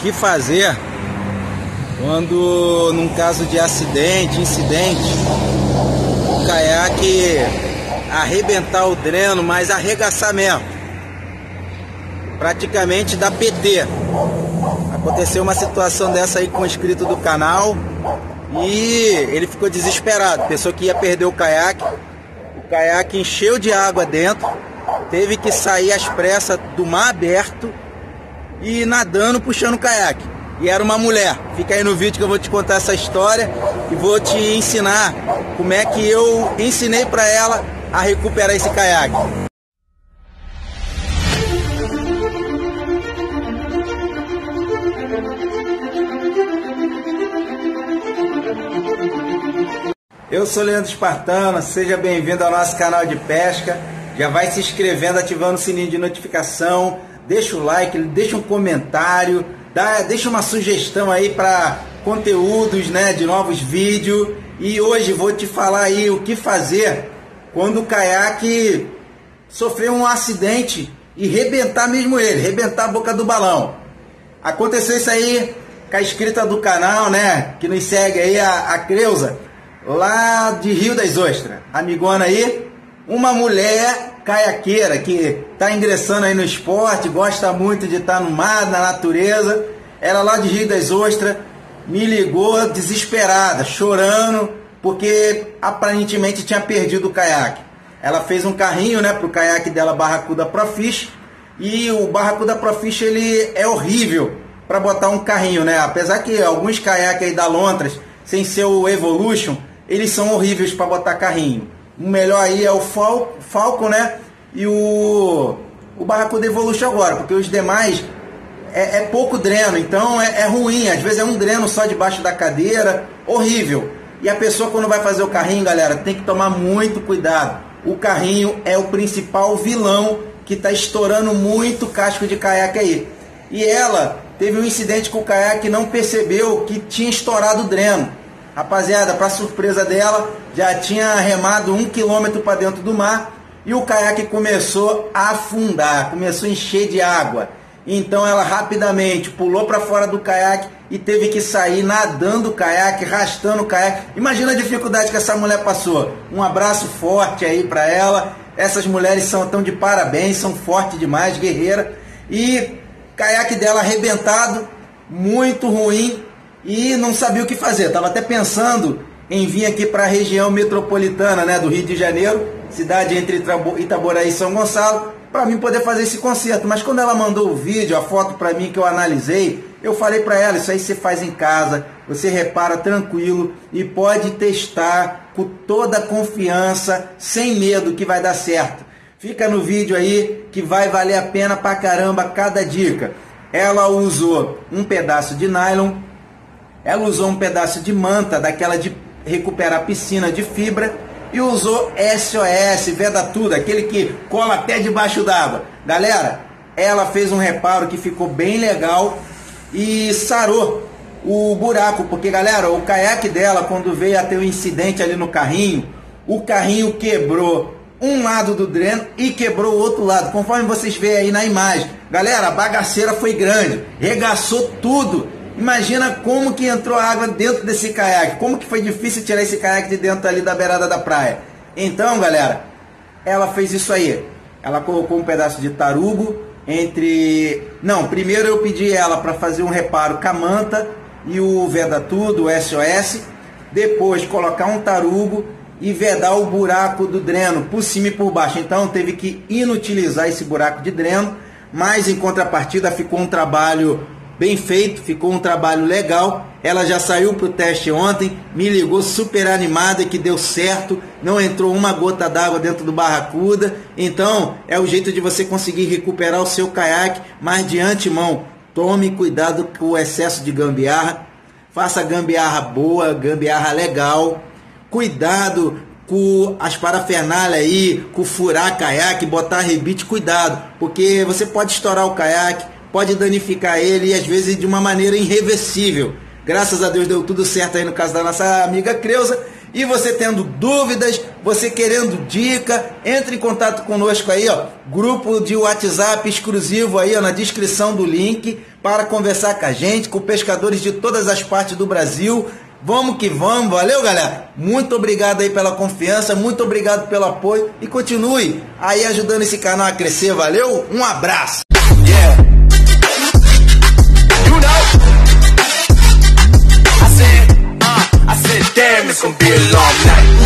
que fazer quando, num caso de incidente, o caiaque arrebentar o dreno, mas arregaçar mesmo, praticamente dar PT. Aconteceu uma situação dessa aí com o inscrito do canal e ele ficou desesperado, pensou que ia perder o caiaque encheu de água dentro, teve que sair às pressas do mar aberto e nadando, puxando o caiaque. E era uma mulher. Fica aí no vídeo que eu vou te contar essa história e vou te ensinar como é que eu ensinei para ela a recuperar esse caiaque. Eu sou Leandro Espartano, seja bem-vindo ao nosso canal de pesca. Já vai se inscrevendo, ativando o sininho de notificação, deixa o like, deixa um comentário, deixa uma sugestão aí para conteúdos, né, de novos vídeos. E hoje vou te falar aí o que fazer quando o caiaque sofrer um acidente e rebentar mesmo ele, rebentar a boca do balão. Aconteceu isso aí com a inscrita do canal, né, que nos segue aí, a Creuza, lá de Rio das Ostras, amigona aí, uma mulher caiaqueira que está ingressando aí no esporte, gosta muito de estar no mar, na natureza. Ela lá de Rio das Ostras me ligou desesperada, chorando, porque aparentemente tinha perdido o caiaque. Ela fez um carrinho, né, para o caiaque dela, Barracuda Profish, e o Barracuda Profish ele é horrível para botar um carrinho, né? Apesar que alguns caiaques aí da Lontras, sem ser o Evolution, eles são horríveis para botar carrinho. O melhor aí é o Falcon, né? E o Barracuda Evolution agora, porque os demais é pouco dreno, então é ruim. Às vezes é um dreno só debaixo da cadeira, horrível. E a pessoa, quando vai fazer o carrinho, galera, tem que tomar muito cuidado. O carrinho é o principal vilão que está estourando muito casco de caiaque aí. E ela teve um incidente com o caiaque e não percebeu que tinha estourado o dreno. Rapaziada, para surpresa dela, já tinha remado 1 quilômetro para dentro do mar e o caiaque começou a afundar, começou a encher de água. Então ela rapidamente pulou para fora do caiaque e teve que sair nadando o caiaque, arrastando o caiaque. Imagina a dificuldade que essa mulher passou. Um abraço forte aí para ela. Essas mulheres estão de parabéns, são fortes demais, guerreiras. E o caiaque dela arrebentado, muito ruim. E não sabia o que fazer, estava até pensando em vir aqui para a região metropolitana, né, do Rio de Janeiro, cidade entre Itaboraí e São Gonçalo, para mim poder fazer esse concerto. Mas quando ela mandou o vídeo, a foto para mim que eu analisei, eu falei para ela, isso aí você faz em casa, você repara tranquilo e pode testar com toda a confiança, sem medo, que vai dar certo. Fica no vídeo aí que vai valer a pena pra caramba cada dica. Ela usou um pedaço de nylon, ela usou um pedaço de manta, daquela de recuperar piscina de fibra, e usou SOS, Veda Tudo, aquele que cola até debaixo d'água. Galera, ela fez um reparo que ficou bem legal e sarou o buraco, porque, galera, o caiaque dela, quando veio a ter um incidente ali no carrinho, o carrinho quebrou um lado do dreno e quebrou o outro lado, conforme vocês veem aí na imagem. Galera, a bagaceira foi grande, regaçou tudo. Imagina como que entrou água dentro desse caiaque, como que foi difícil tirar esse caiaque de dentro ali da beirada da praia. Então, galera, ela fez isso aí. Ela colocou um pedaço de tarugo primeiro eu pedi ela para fazer um reparo com a manta e o Veda Tudo, o SOS. Depois colocar um tarugo e vedar o buraco do dreno por cima e por baixo. Então teve que inutilizar esse buraco de dreno, mas em contrapartida ficou um trabalho bem feito, ficou um trabalho legal. Ela já saiu para o teste ontem, me ligou super animada que deu certo, não entrou uma gota d'água dentro do Barracuda. Então é o jeito de você conseguir recuperar o seu caiaque, mas de antemão, tome cuidado com o excesso de gambiarra, faça gambiarra boa, gambiarra legal, cuidado com as parafernálias aí, com furar caiaque, botar rebite, cuidado, porque você pode estourar o caiaque, pode danificar ele e às vezes de uma maneira irreversível. Graças a Deus deu tudo certo aí no caso da nossa amiga Creuza E você tendo dúvidas, você querendo dica, entre em contato conosco aí, ó, grupo de WhatsApp exclusivo aí, ó, na descrição do link, para conversar com a gente, com pescadores de todas as partes do Brasil. Vamos que vamos, valeu, galera? Muito obrigado aí pela confiança, muito obrigado pelo apoio e continue aí ajudando esse canal a crescer, valeu? Um abraço! Yeah. You know, I said, damn, it's gonna be a long night.